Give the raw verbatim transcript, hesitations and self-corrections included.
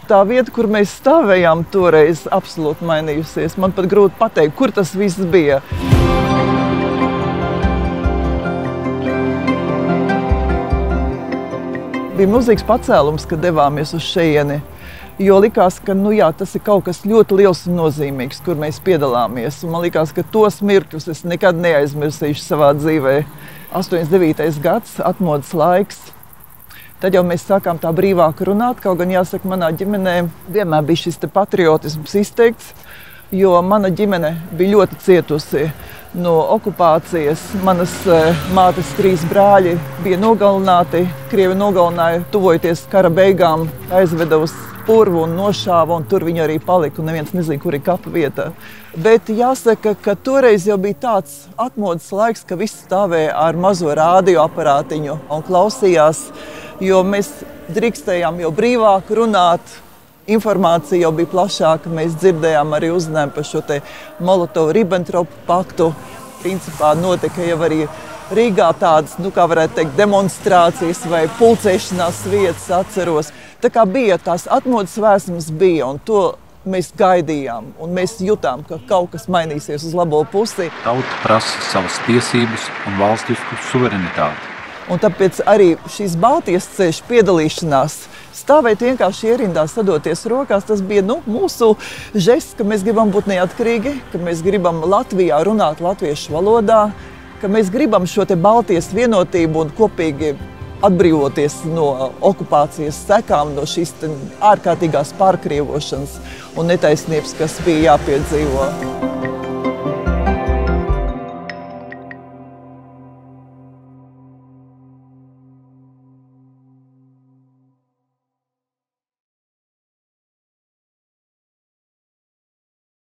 tā vieta, kur mēs stāvējām toreiz, absolūti mainījusies. Man pat grūti pateikt, kur tas viss bija. Bija milzīgs pacēlums, kad devāmies uz šejieni, jo likās, ka nu jā, tas ir kaut kas ļoti liels un nozīmīgs, kur mēs piedalāmies. Un man likās, ka tos mirkļus es nekad neaizmirsīšu savā dzīvē. astoņdesmit devītais gads, atmodas laiks. Tad jau mēs sākām tā brīvāk runāt, kaut gan jāsaka, manā ģimenē vienmēr bija šis te patriotisms izteikts, jo mana ģimene bija ļoti cietusi no okupācijas. Manas mātes trīs brāļi bija nogalināti, Krievi nogalināja, tuvojoties kara beigām, aizveda uz Purvu un nošāva, un tur viņi arī palika, un neviens nezina, kur ir kapa vieta. Bet jāsaka, ka toreiz jau bija tāds atmodas laiks, ka viss stāvēja ar mazo radioaparātiņu un klausījās, jo mēs drīkstējām jau brīvāk runāt, informācija jau bija plašāka, mēs dzirdējām arī uzzinājumi par šo te Molotovu-Ribbentropu paktu. Principā notika jau arī Rīgā tādas, nu kā varētu teikt, demonstrācijas vai pulcēšanās vietas, atceros. Tā kā bija tās atmodas vēsmas bija, un to mēs gaidījām, un mēs jutām, ka kaut kas mainīsies uz labo pusi. Tauta prasa savas tiesības un valstisku suverenitāti. Un tāpēc arī šīs Baltijas ceļš piedalīšanās, stāvēt vienkārši ierindā, sadoties rokās, tas bija nu, mūsu žests, ka mēs gribam būt neatkarīgi, ka mēs gribam Latvijā runāt latviešu valodā, ka mēs gribam šo te Baltijas vienotību un kopīgi atbrīvoties no okupācijas sekām, no šīs ārkārtīgās pārkrievošanas un netaisnības, kas bija jāpiedzīvo.